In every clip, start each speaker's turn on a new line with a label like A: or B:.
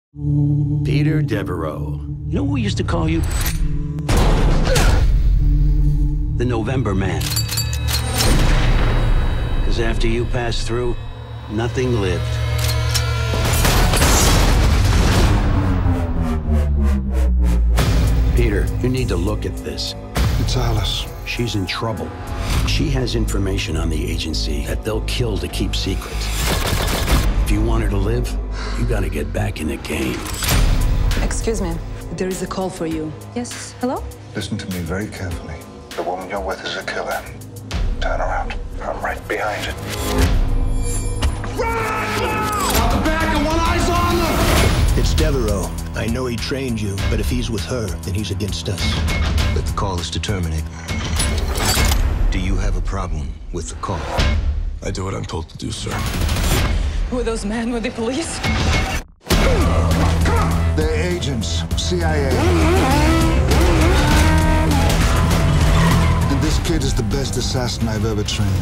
A: Peter Devereaux.
B: You know what we used to call you? The November Man. Because after you passed through, nothing lived. Peter, you need to look at this.
C: It's Alice.
B: She's in trouble. She has information on the agency that they'll kill to keep secret. If you want her to live, you gotta get back in the game.
D: Excuse me. There is a call for you. Yes, hello?
C: Listen to me very carefully. The woman you're with is a killer. Turn around. I'm right behind you.
E: Out the back and one eye's on them!
F: It's Devereaux. I know he trained you, but if he's with her, then he's against us.
G: But the call is to terminate. Do you have a problem with the call?
E: I do what I'm told to do, sir.
D: Who are those men? Were they police?
C: They're agents. CIA. And this kid is the best assassin I've ever trained.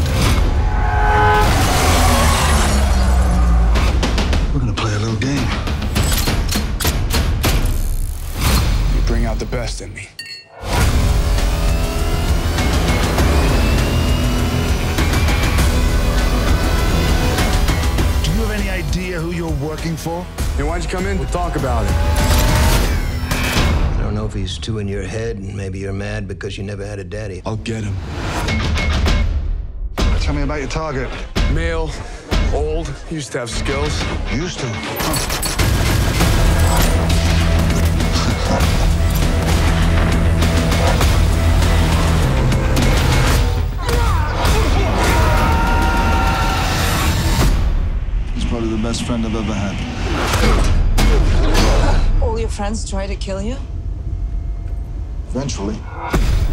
C: We're gonna play a little game.
E: You bring out the best in me.
C: Do you have any idea who you're working for?
E: Hey, why don't you come in? We'll talk about it.
G: I don't know if he's too in your head, and maybe you're mad because you never had a daddy.
E: I'll get him.
C: Tell me about your target.
E: Male, old, used to have skills.
C: Used to. He's probably the best friend I've ever had.
D: All your friends try to kill you?
C: Eventually.